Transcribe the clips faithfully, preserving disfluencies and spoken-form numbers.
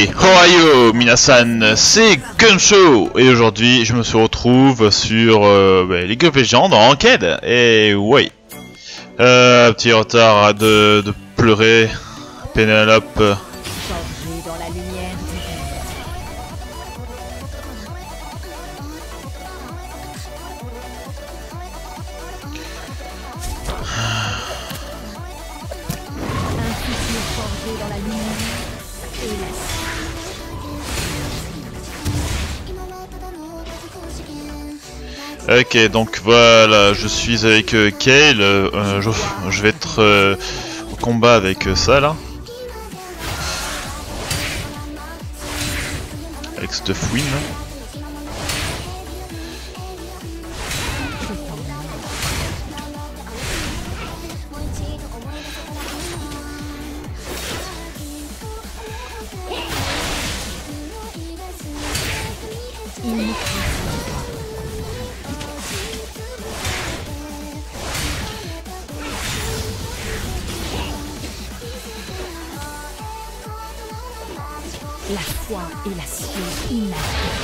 Ohio, minasan, c'est Gunshow et aujourd'hui je me suis retrouve sur euh, bah, League of Legends en ranked. Et ouais, euh, petit retard de, de pleurer, Pénélope. Ok, donc voilà, je suis avec euh, Kayle, euh, je, je vais être euh, au combat avec euh, ça là. Avec cette fouine. La foi et l'acier inarrêtable.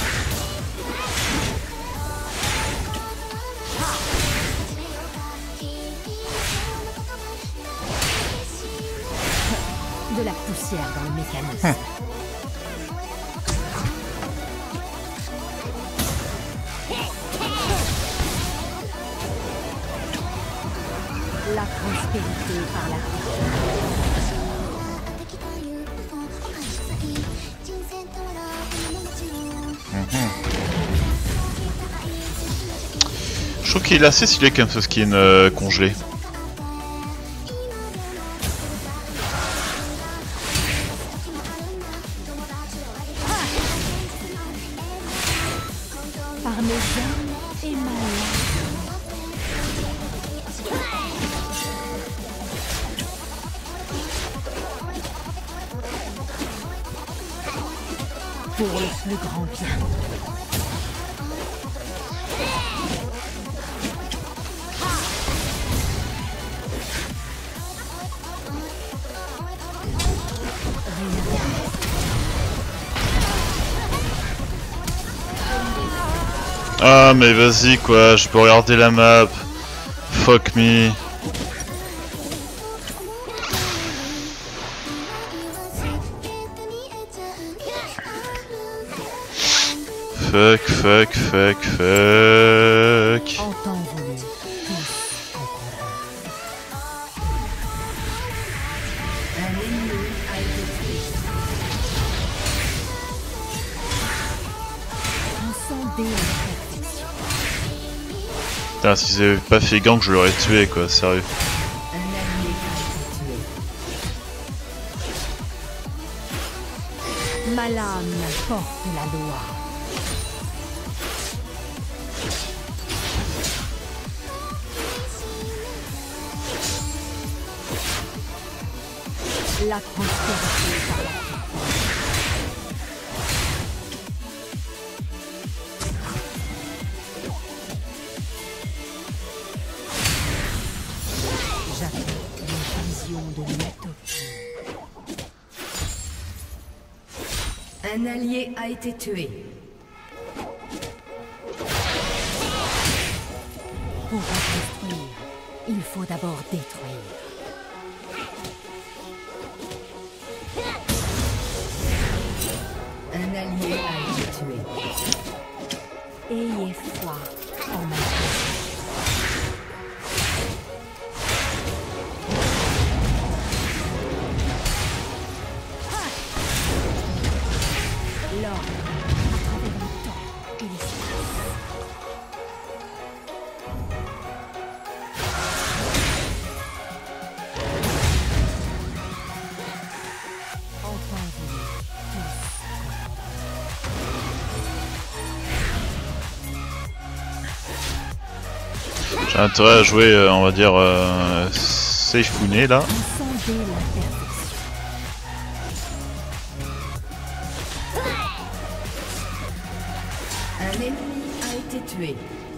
De la poussière dans le mécanisme. Hum. La prospérité par la Je trouve qu'il est assez stylé comme ce skin euh, congelé. parmesan et malin. Pour le plus grand bien. Ah mais vas-y quoi, je peux regarder la map. Fuck me. Fuck, fuck, fuck, fuck. Putain, s'ils avaient pas fait gank, je l'aurais tué quoi, sérieux. Ma lame porte la loi. La prospérité par la Un allié a été tué. Pour reconstruire, il faut d'abord détruire. Un allié a été tué. Ayez foi en ma vie. L'ordre à travers le temps et l'espace. Entendez tous. J'ai intérêt à jouer, euh, on va dire, euh, Seifuné là. Entendez la perfection. Un ennemi a été tué.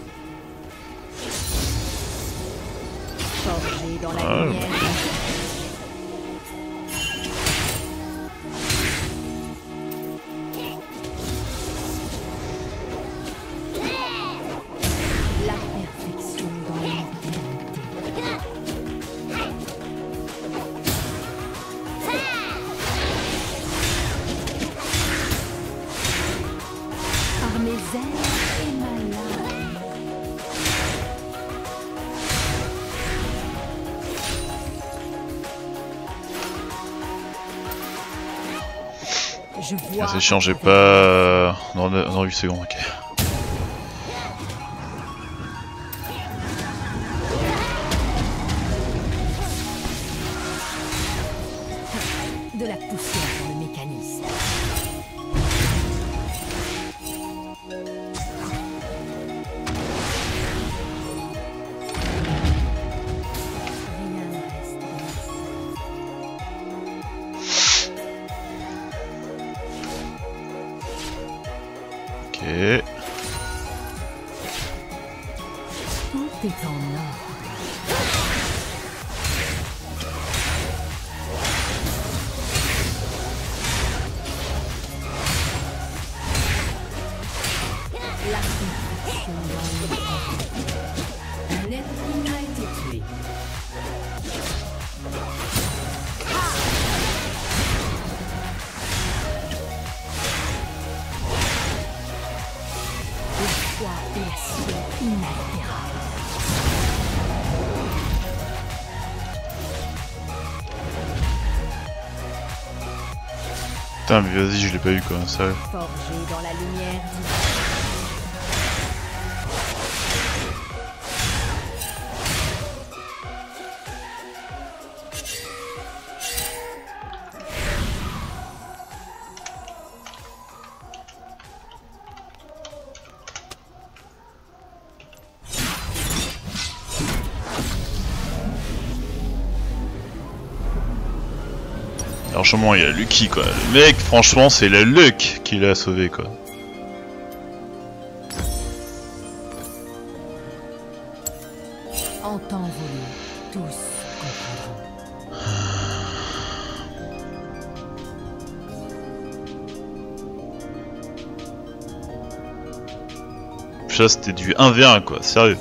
Forgé dans la Ah. lumière. Je vois. Ah, c'est chiant, j'ai pas... Euh, dans, dans huit secondes, ok. De la poussière dans le mécanisme. Rien ne reste. Ok. Tout est en ordre. La perfection dans le Un ennemi a été tué. la foi et la sueur inaltérable. Putain, mais vas-y, je l'ai pas eu quoi, sérieux. Forgé dans la lumière divine. Franchement, il y a Lucky quoi. Le mec, franchement, c'est le luck qui l'a sauvé quoi. En temps voulu, tous comprendront. Ça, c'était du un v un quoi, sérieux.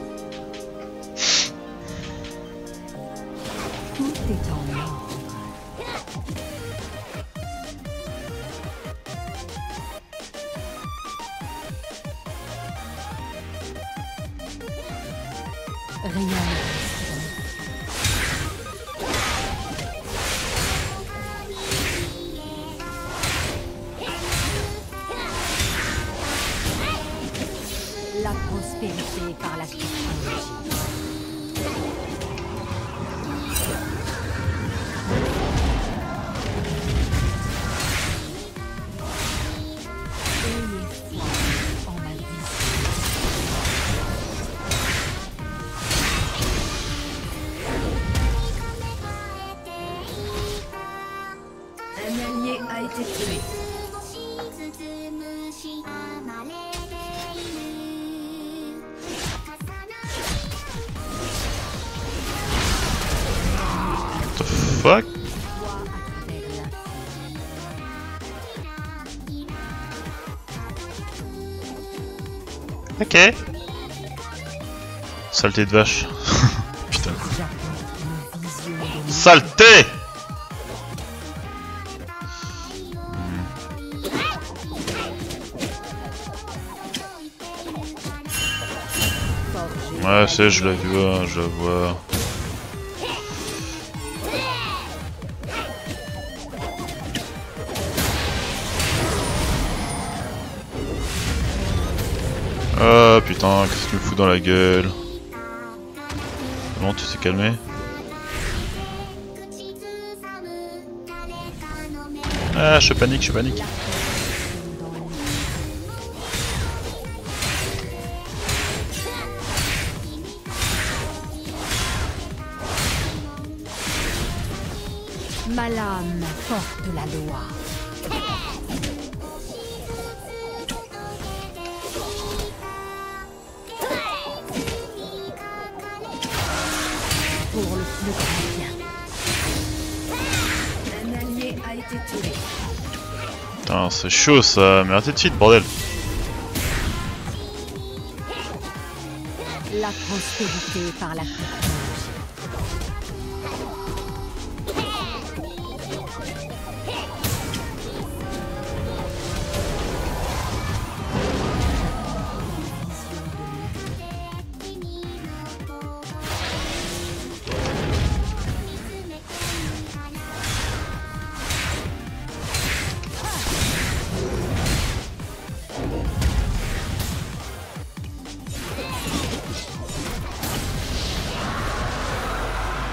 Tout est en ordre. Rien ne reste. La prospérité par la technologie. Ayez foi en ma vie. Un allié a été tué. What the fuck? Vois à travers l'infini. Ok. Saleté de vache. Putain. J'apporte une vision de Saleté! forgé. Ouais, c'est, je la vois, je la vois. Ah putain, qu'est-ce que tu me fous dans la gueule? Comment tu t'es calmé? Ah, je panique, je panique. Ma lame porte la loi. Pour le plus grand bien. Un allié a été tué. Putain, c'est chaud ça, mais arrêtez de suite, bordel. La prospérité par la technologie.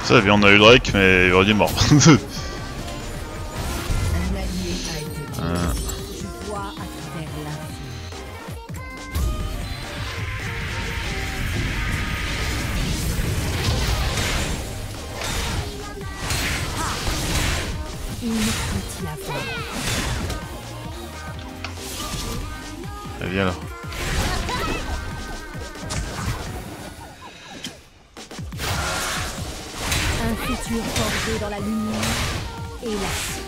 Ça, bien, on a eu Drake, mais il aurait dit mort. Un allié a été tué. euh, Je vois à travers l'infini. Il ne peut y avoir. eh, viens là. Un futur forgé dans la lumière et l'acier.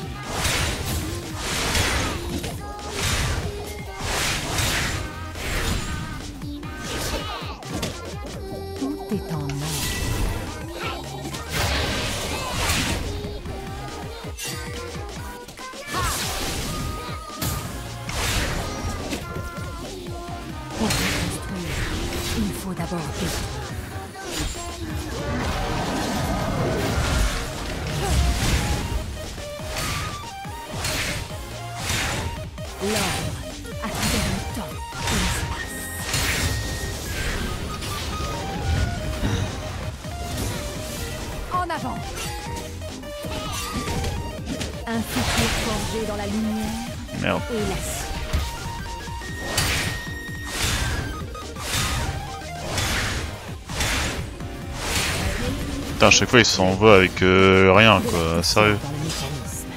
Tout est en ordre. Pour reconstruire, il faut d'abord détruire. L'ordre à travers le temps et l'espace. En avant. Un futur forgé dans la lumière Merde. et l'acier. Putain, à chaque fois, il s'en va avec euh, rien, quoi. Sérieux. Dans le mécanisme.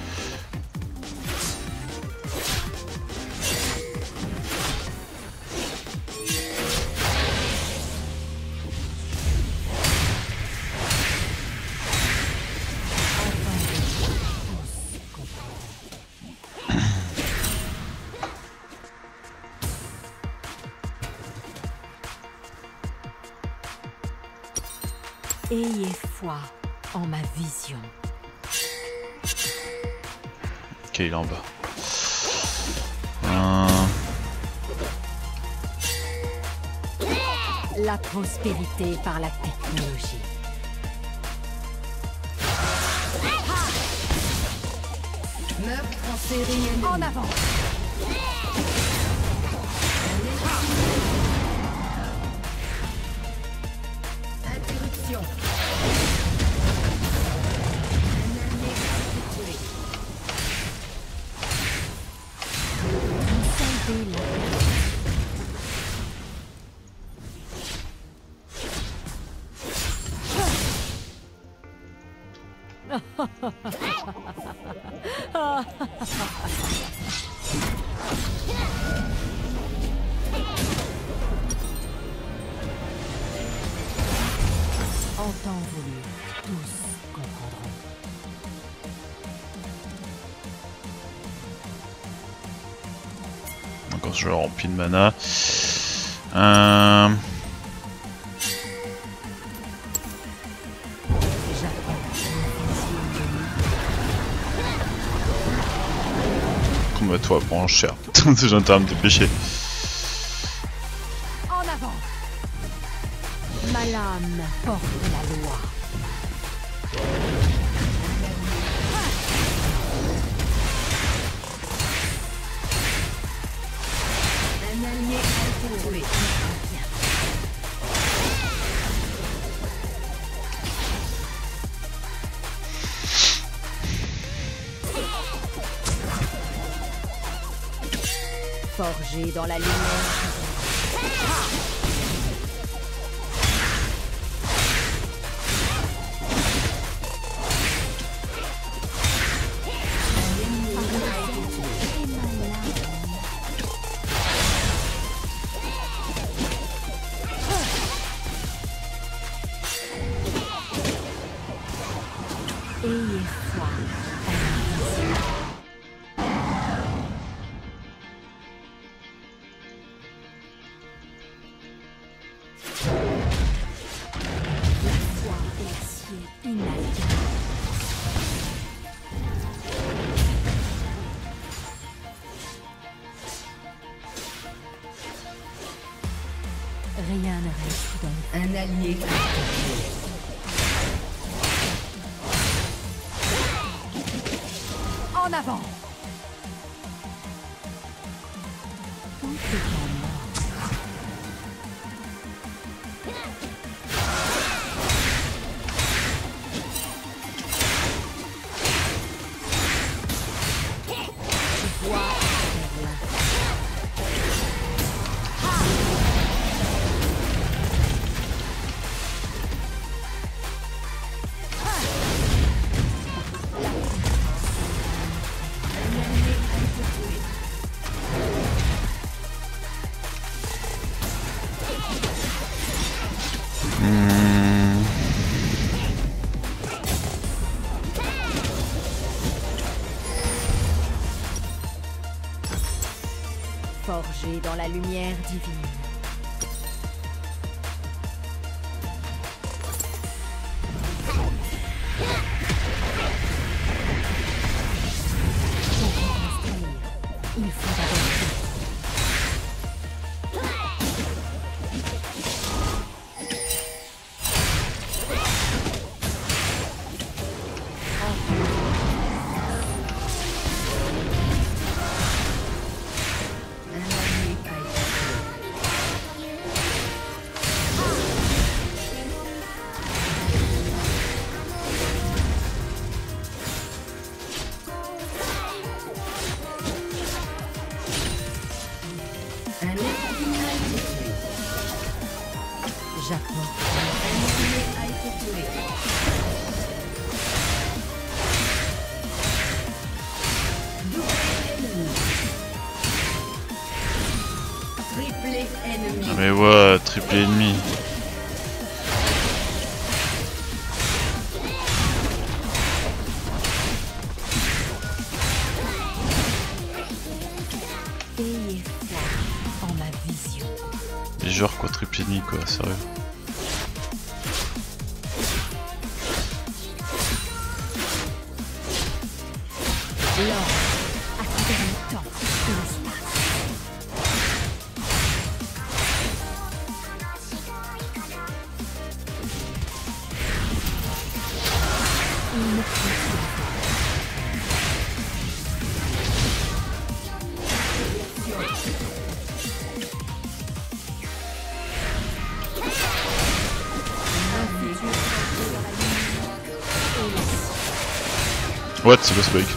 Ayez foi en ma vision. Ok, il est en bas. Euh... La prospérité par la technologie. Meurtre en série ennemie. En avant. Interruption. Un allié a été tué. Savez la En temps voulu, tous comprendront. Encore ce joueur rempli de mana. Euh... Combat-toi, prends cher. J'ai intérêt à me dépêcher. En avant. Ma lame porte la loi. Un allié a été tué. Forgé dans la lumière. Ayez foi en ma vision. La foi et l'acier inaltérables. Rien ne reste dans le Un allié a été tué. En avant. Tout est en ordre. Forgé dans la lumière divine. Il faut d'abord... Mais ouais, triple ennemi. Ayez foi en ma vision. Les joueurs quoi, triple ennemi quoi, sérieux. L'or à travers le temps et l'espace. Il ne peut What, c'est quoi ce bug?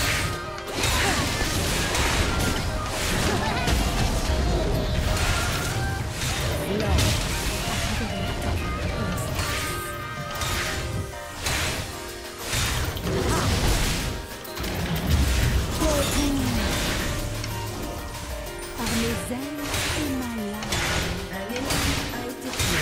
par mes ailes et ma lame. Un ennemi a été tué.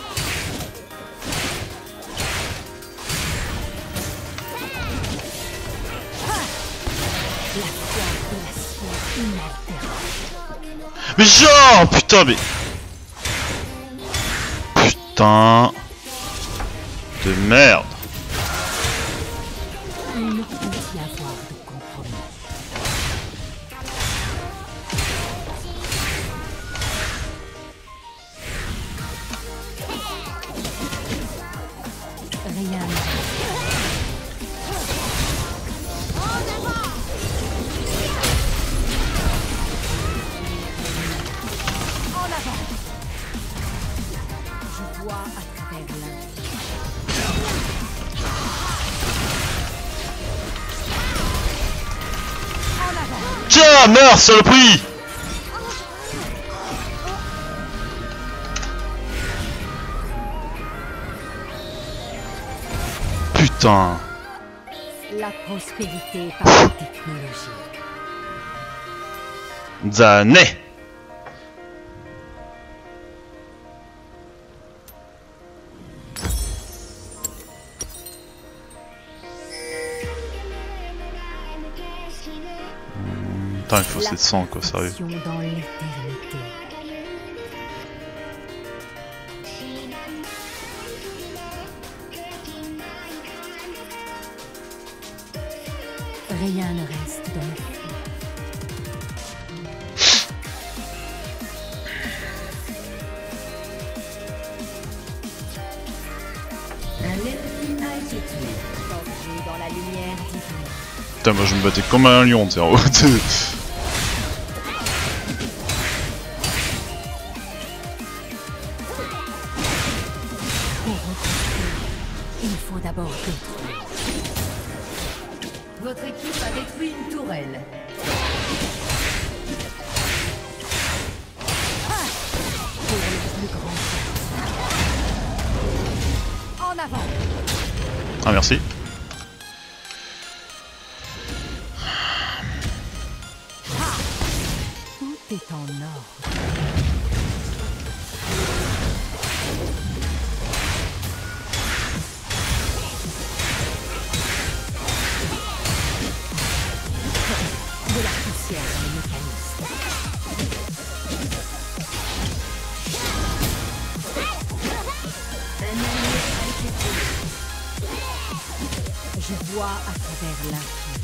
La foi de la sphère inaltérable. Mais genre, putain, mais... Putain... De merde. Il ne peut y avoir de compromis. Rien ne... En avant. Je vois à travers l'invisible. En avant. Tiens, meurs, saloperie! Putain. La prospérité par la technologie. Zané. Putain, il faut sept cents quoi, sérieux. Dans l'éternité. Rien ne reste dans le feu. Un ennemi a été tué. Forgé dans la lumière divine. Putain, moi je me battais comme un lion, tiens. Pour reconstruire, il faut d'abord détruire. Votre équipe a détruit une tourelle. Pour le plus grand. En avant. Ah merci. Tout est en ordre. De la poussière dans le mécanisme. Je vois à travers l'infini.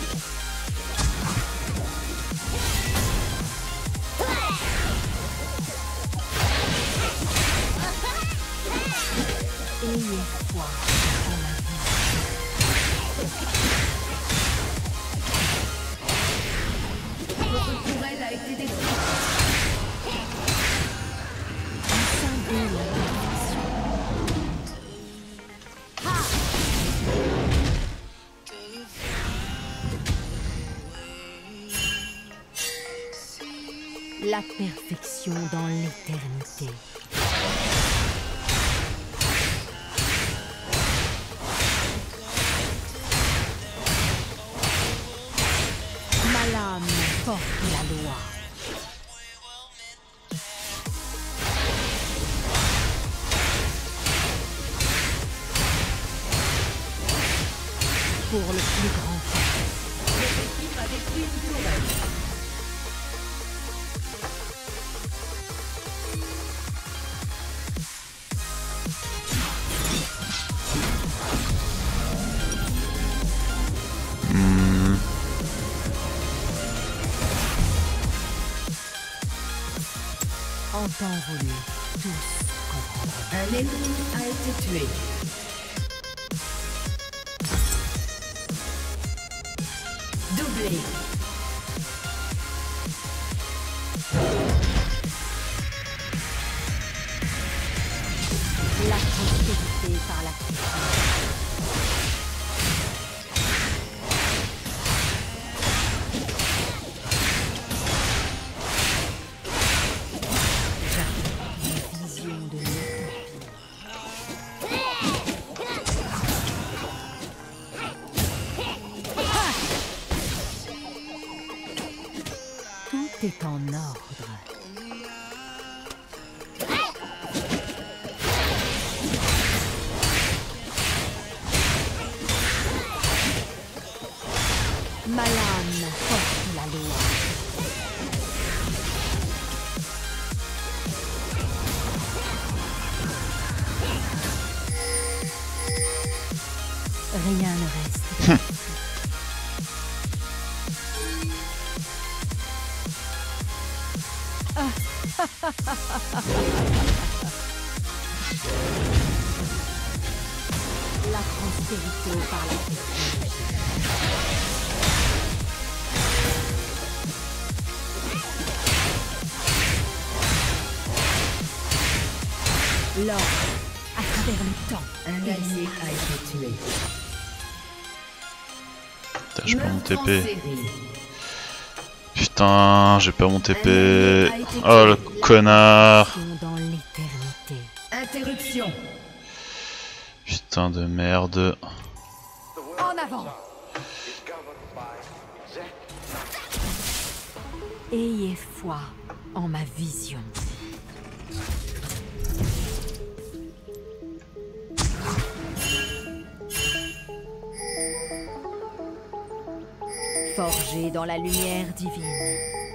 Ayez foi en la vie. Votre tourelle a été détruite. Encendez la perfection. La perfection dans l'éternité. Ma lame porte la loi. Pour le plus grand bien. Votre équipe a détruit une tourelle. En temps voulu, tous comprendront. Un ennemi a été tué. Doublé. La prospérité par la culture. Une vision de l'utopie. Tout est en ordre. Ma lame porte la loi. Rien ne reste. La prospérité par la technologie. L'or, à travers le temps. Un allié a été tué. Putain, j'ai pas mon T Meurtre en P. série. Putain, j'ai pas mon T P. Oh le connard. Dans l'éternité. Interruption. Putain de merde. En avant. Ayez foi en ma vision. Forgé dans la lumière divine.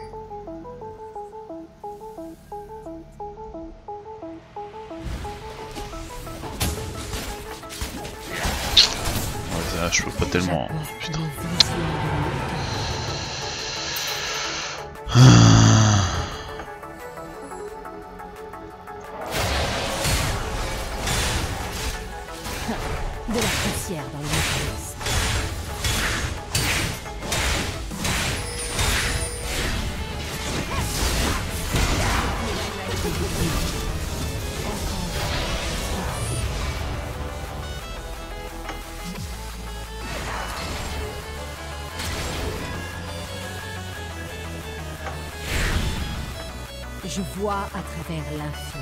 Ouais, je peux pas tellement. J'apporte Putain. une vision de l'utopie. De la poussière dans le mécanisme. Je vois à travers l'infini.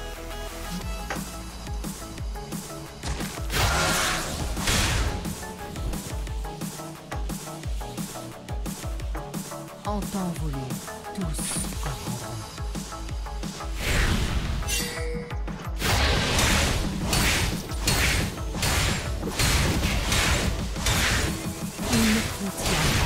En temps voulu, tous comprendront. Une frontière.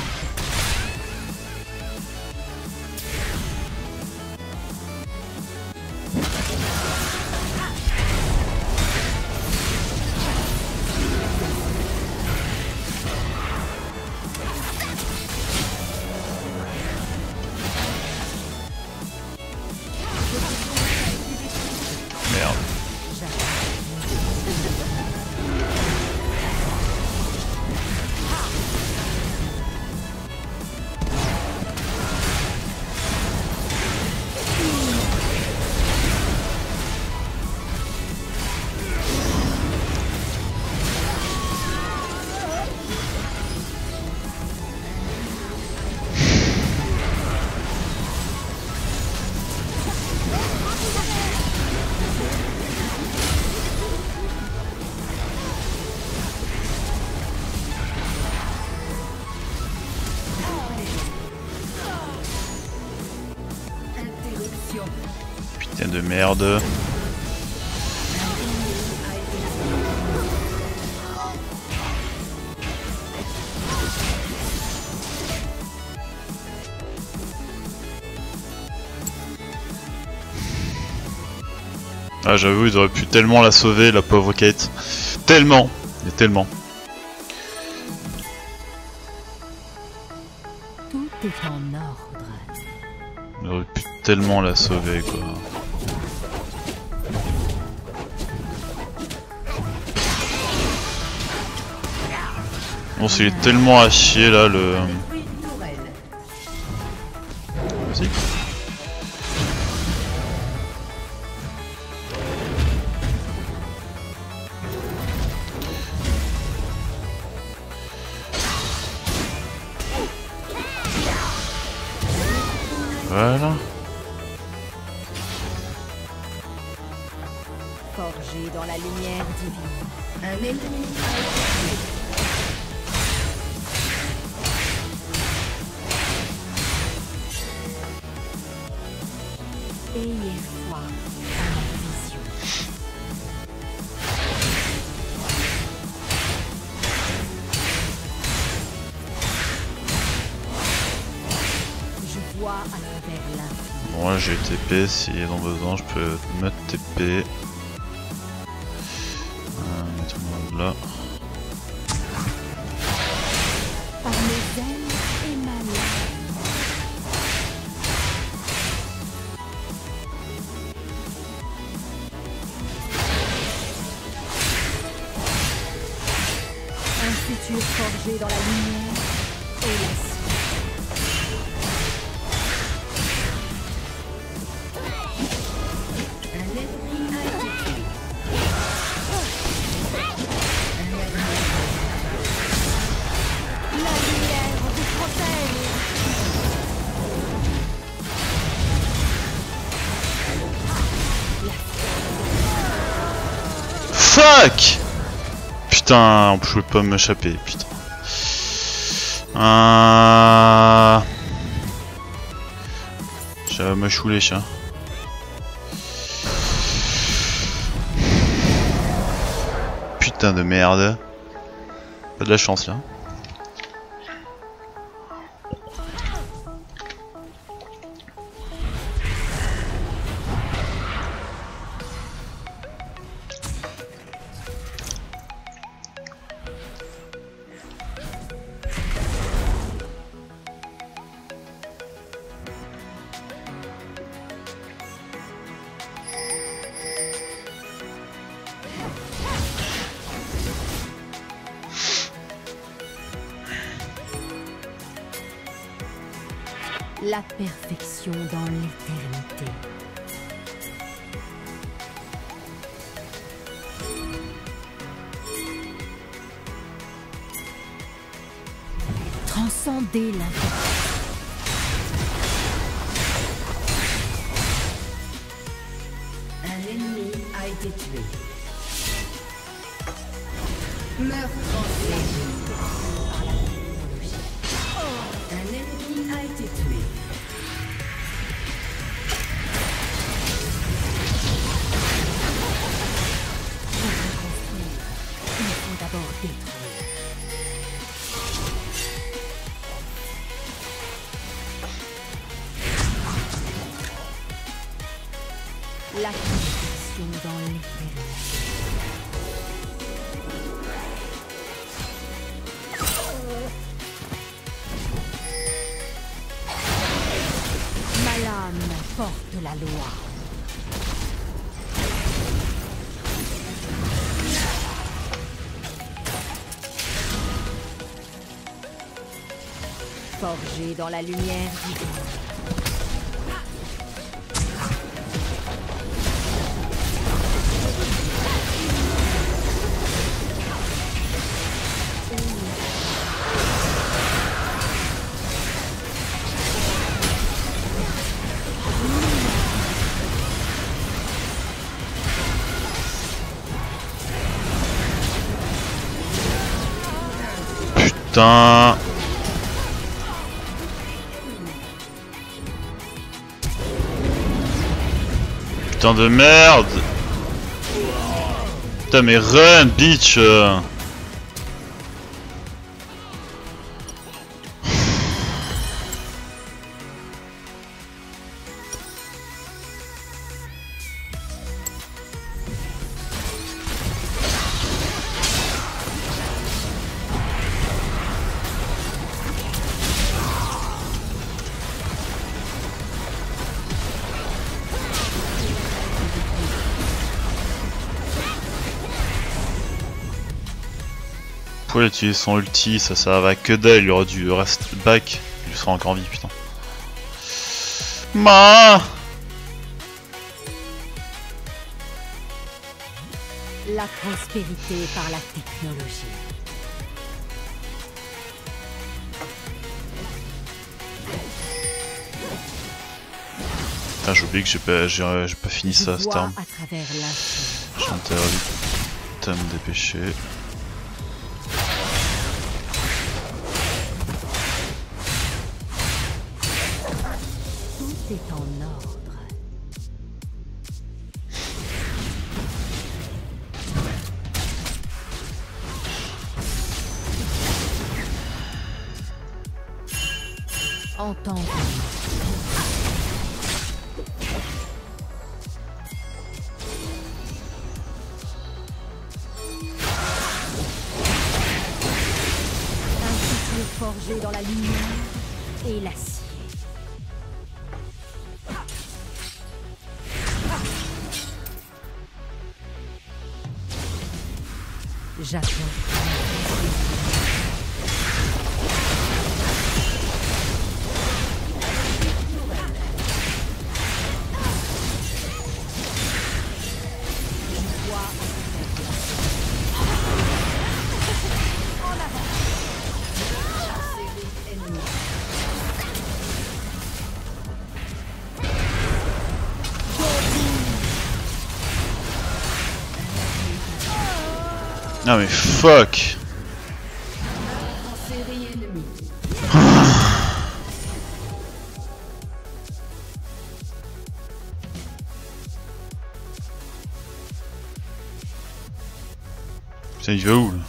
de merde. Ah j'avoue ils auraient pu tellement la sauver la pauvre Kate. Tellement. Et tellement. Tout est en ordre. Ils auraient pu tellement la sauver quoi. Bon c'est tellement à chier là le... Vas-y. Voilà. Forgé dans la lumière divine. Un ennemi Ayez foi à ma vision. Je vois à travers l'infini. Bon là j'ai T P, s'ils ont besoin je peux me T P. Euh, mettons-moi là. Par mes ailes et ma lame. Un futur forgé dans la lumière et la suite. Un ennemi a été tué. La lumière vous protège. Fuck! Putain, je pouvais pas m'échapper, putain. Euh... J'avais me chou les chiens. Putain de merde. Pas de la chance là. La perfection dans l'éternité. Transcender l'imperfection. Un ennemi a été tué. Meurtre transféré. Un ennemi a été tué. Pour reconstruire, il faut d'abord détruire. La perfection dans l'éternité. Ma lame porte la loi. Forgé dans la lumière divine. Putain. Putain de merde. Putain mais run bitch. Pour utiliser son ulti, ça ça va que dalle, il aurait dû rester back, il sera encore en vie putain. Ma La prospérité par la technologie. Putain j'ai oublié que j'ai pas, j'ai pas fini Je ça cette vois arme. à travers l'infini. J'ai intérêt de me dépêcher. Tout est en ordre. Entendre. Un futur forgé dans la lumière et l'acier. J'attends. Ah mais fuck. Série ennemie. Putain il va où là?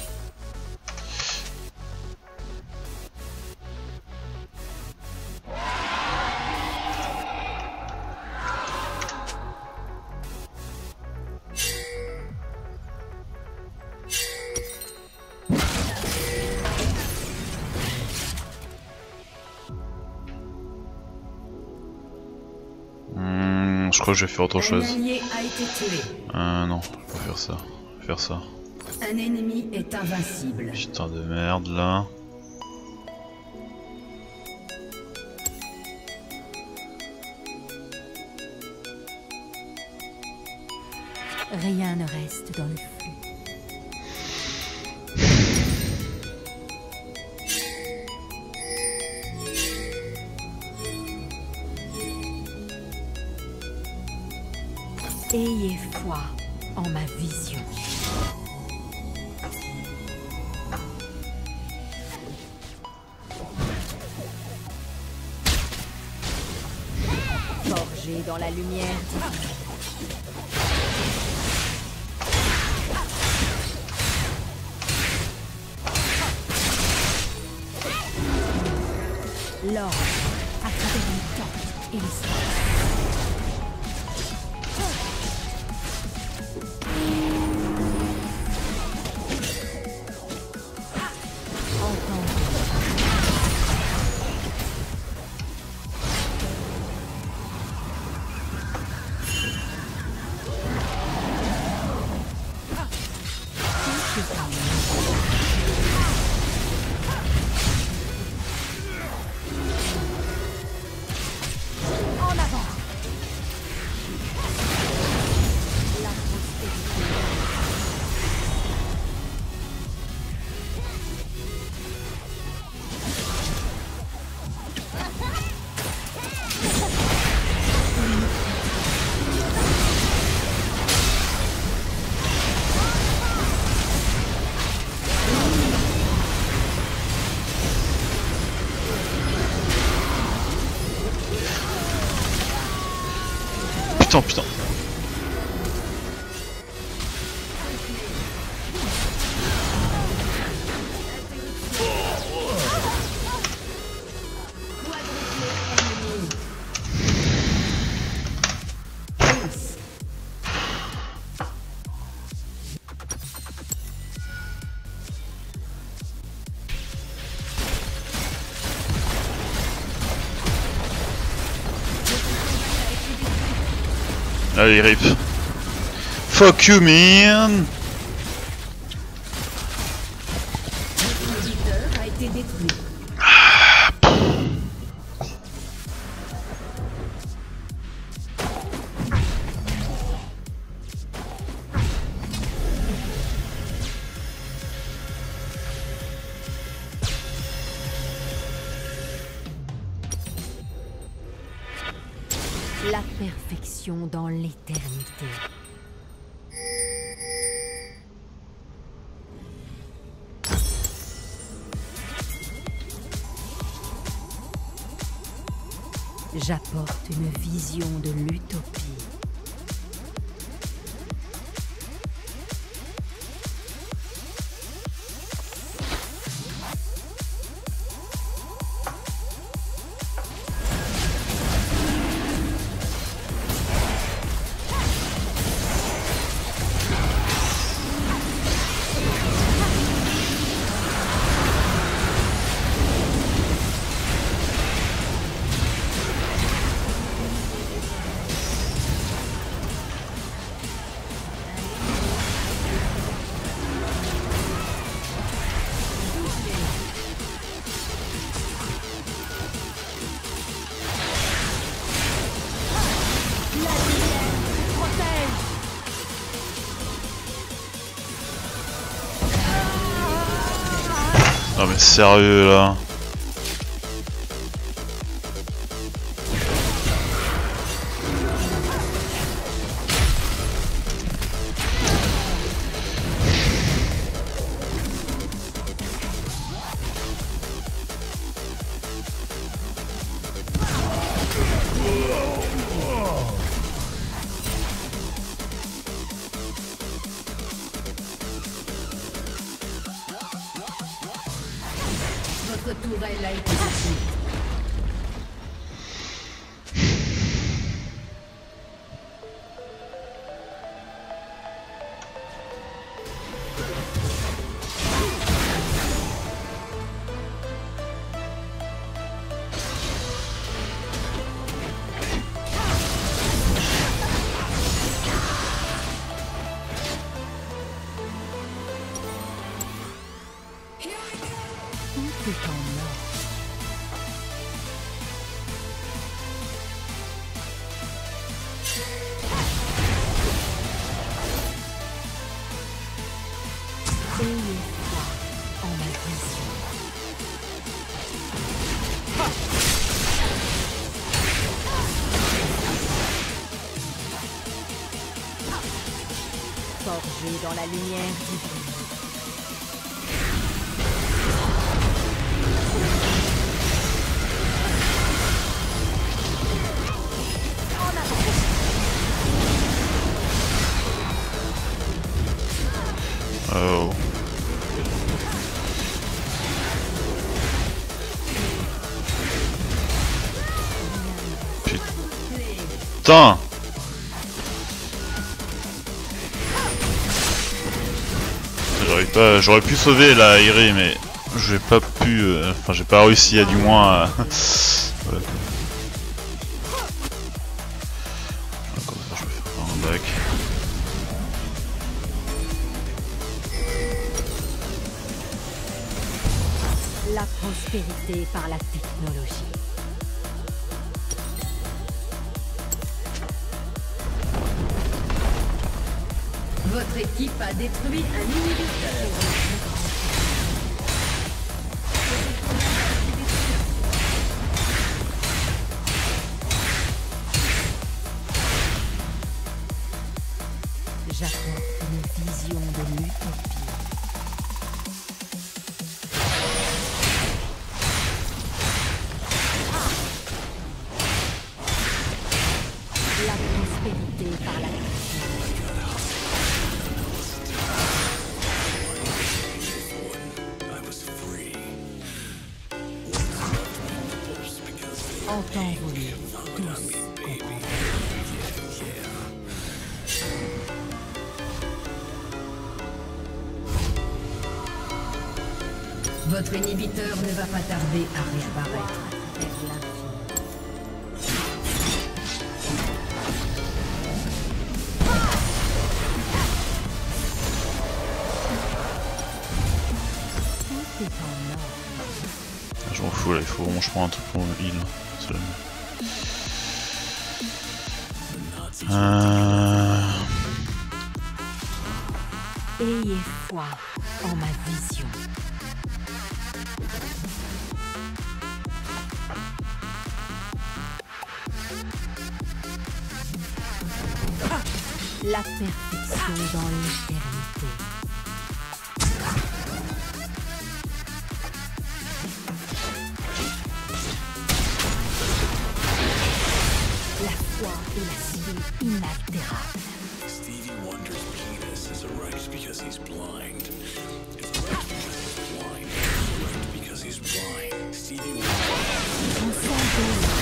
Je crois que je vais faire autre chose. Un allié a été tué. Euh non, je vais pas faire ça. Je vais faire ça. Un ennemi est invincible. Putain de merde là. Rien ne reste dans le flux. Ayez foi en ma vision. Forgé dans la lumière divine. L'or à travers le temps et l'espace. En avant. La prospérité. Putain putain. Allez, rip. Fuck you, man. L'inhibiteur a été détruit. La perfection dans l'éternité. J'apporte une vision de l'utopie. Non mais sérieux là. Votre tourelle a été détruite. Tout est en ordre. Ayez foi en ma vision. Forgé dans la lumière divine. Oh. Putain. J'aurais pas, j'aurais pu sauver la Iri, mais j'ai pas pu, euh, enfin j'ai pas réussi à du moins. À... voilà. Comme ça je peux faire un back. La prospérité par la technologie. Votre équipe a détruit un inhibiteur. J'apporte une vision de l'utopie. La prospérité par la en temps voulu, tous comprendront. Votre inhibiteur ne va pas tarder à réapparaître. Vers l'infini. C'est en or. Je m'en fous là, il faut vraiment que je prenne un truc pour le heal. Euh... Ayez foi en ma vision. La perfection dans l'éternité. La foi est la cible inaltérable. Stevie Wonder's penis is erect because he's blind. It's erect because he's blind. It's erect because he's blind. Stevie Wonder. On s'en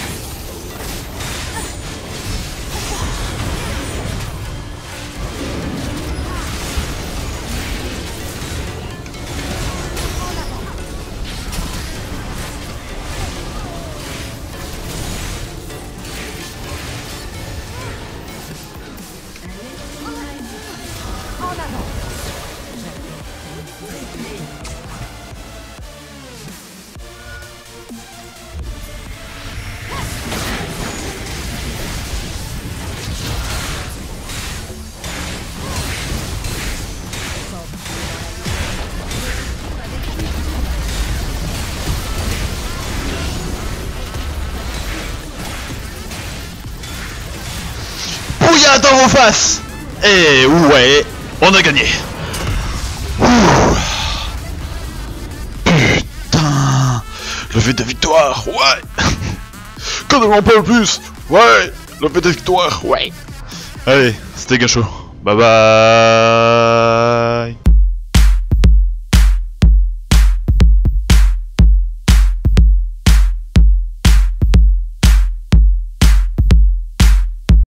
Bouillard dans vos faces. Et ouais, on a gagné. Ouh. Putain, levé de victoire, ouais. Qu'on ne m'en parle plus, ouais. Levé de victoire, ouais. Allez, c'était Gacho. Bye bye.